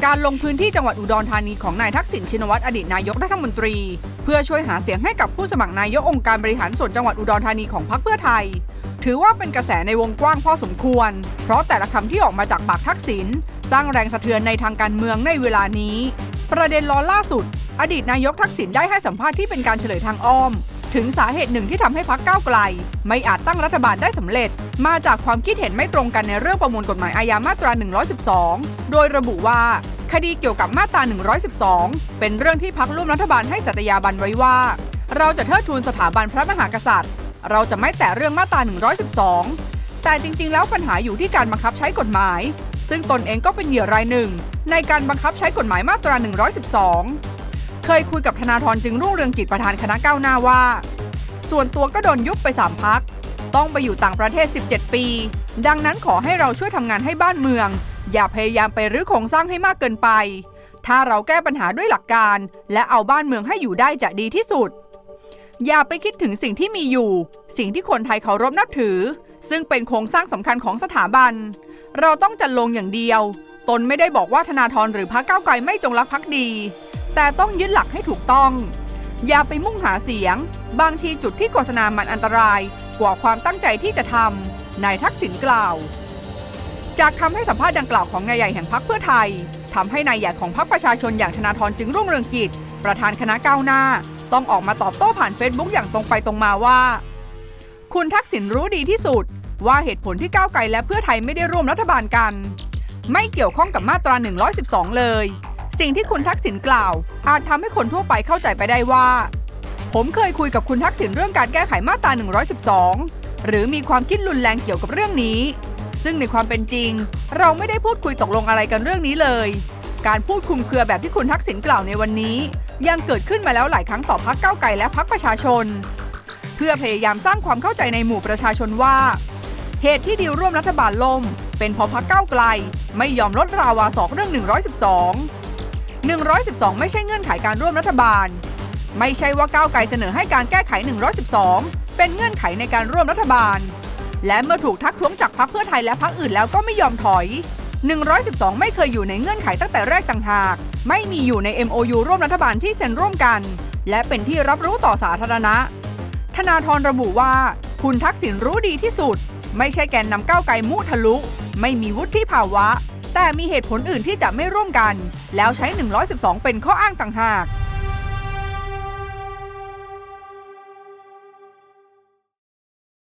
การลงพื้นที่จังหวัดอุดรธานีของนายทักษิณชินวัตรอดีตนายกรัฐมนตรีเพื่อช่วยหาเสียงให้กับผู้สมัครนายกองค์การบริหารส่วนจังหวัดอุดรธานีของพรรคเพื่อไทยถือว่าเป็นกระแสในวงกว้างพอสมควรเพราะแต่ละคำที่ออกมาจากปากทักษิณสร้างแรงสะเทือนในทางการเมืองในเวลานี้ประเด็นร้อนล่าสุดอดีตนายกทักษิณได้ให้สัมภาษณ์ที่เป็นการเฉลยทางอ้อมถึงสาเหตุหนึ่งที่ทำให้พรรคก้าวไกลไม่อาจตั้งรัฐบาลได้สำเร็จมาจากความคิดเห็นไม่ตรงกันในเรื่องประมวลกฎหมายอาญามาตรา 112 โดยระบุว่าคดีเกี่ยวกับมาตรา 112 เป็นเรื่องที่พรรคร่วมรัฐบาลให้สัตยาบันไว้ว่าเราจะเทิดทูนสถาบันพระมหากษัตริย์เราจะไม่แตะเรื่องมาตรา 112 แต่จริงๆแล้วปัญหาอยู่ที่การบังคับใช้กฎหมายซึ่งตนเองก็เป็นเหยื่อรายหนึ่งในการบังคับใช้กฎหมายมาตรา 112 เคยคุยกับธนาธรจึงรุ่งเรืองกิจประธานคณะก้าวหน้าว่าส่วนตัวก็โดนยุบไป3 พรรคต้องไปอยู่ต่างประเทศ17 ปีดังนั้นขอให้เราช่วยทำงานให้บ้านเมืองอย่าพยายามไปรื้อโครงสร้างให้มากเกินไปถ้าเราแก้ปัญหาด้วยหลักการและเอาบ้านเมืองให้อยู่ได้จะดีที่สุดอย่าไปคิดถึงสิ่งที่มีอยู่สิ่งที่คนไทยเคารพนับถือซึ่งเป็นโครงสร้างสำคัญของสถาบันเราต้องจันลงอย่างเดียวตนไม่ได้บอกว่าธนาธรหรือพรรคก้าวไกลไม่จงรักภักดีแต่ต้องยึดหลักให้ถูกต้องอย่าไปมุ่งหาเสียงบางทีจุดที่โฆษณามันอันตรายกว่าความตั้งใจที่จะทำนายทักษิณกล่าวจากคำให้สัมภาษณ์ดังกล่าวของนายใหญ่แห่งพรรคเพื่อไทยทำให้นายใหญ่ของพรรคประชาชนอย่างธนาธรจึงรุ่งเรืองกิจประธานคณะก้าวหน้าต้องออกมาตอบโต้ผ่านเฟซบุ๊กอย่างตรงไปตรงมาว่าคุณทักษิณรู้ดีที่สุดว่าเหตุผลที่ก้าวไกลและเพื่อไทยไม่ได้ร่วมรัฐบาลกันไม่เกี่ยวข้องกับมาตรา 112 เลยสิ่งที่คุณทักษิณกล่าวอาจทำให้คนทั่วไปเข้าใจไปได้ว่าผมเคยคุยกับคุณทักษิณเรื่องการแก้ไขมาตรา 112 หรือมีความคิดรุนแรงเกี่ยวกับเรื่องนี้ซึ่งในความเป็นจริงเราไม่ได้พูดคุยตกลงอะไรกันเรื่องนี้เลยการพูดคลุมเครือแบบที่คุณทักษิณกล่าวในวันนี้ยังเกิดขึ้นมาแล้วหลายครั้งต่อพรรคก้าวไกลและพรรคประชาชนเพื่อพยายามสร้างความเข้าใจในหมู่ประชาชนว่าเหตุที่ดีลร่วมรัฐบาลล่มเป็นเพราะพรรคก้าวไกลไม่ยอมลดราวาสอกเรื่อง 112 ไม่ใช่เงื่อนไขการร่วมรัฐบาลไม่ใช่ว่าก้าวไกลเสนอให้การแก้ไข 112 เป็นเงื่อนไขในการร่วมรัฐบาลและเมื่อถูกทักท้วงจากพรรคเพื่อไทยและพรรคอื่นแล้วก็ไม่ยอมถอย 112 ไม่เคยอยู่ในเงื่อนไขตั้งแต่แรกต่างหากไม่มีอยู่ใน MOU ร่วมรัฐบาลที่เซ็นร่วมกันและเป็นที่รับรู้ต่อสาธารณะธนาธรระบุว่าคุณทักษิณรู้ดีที่สุดไม่ใช่แกนนำก้าวไกลมุทะลุไม่มีวุฒิภาวะแต่มีเหตุผลอื่นที่จะไม่ร่วมกันแล้วใช้ 112 เป็นข้ออ้างต่างหาก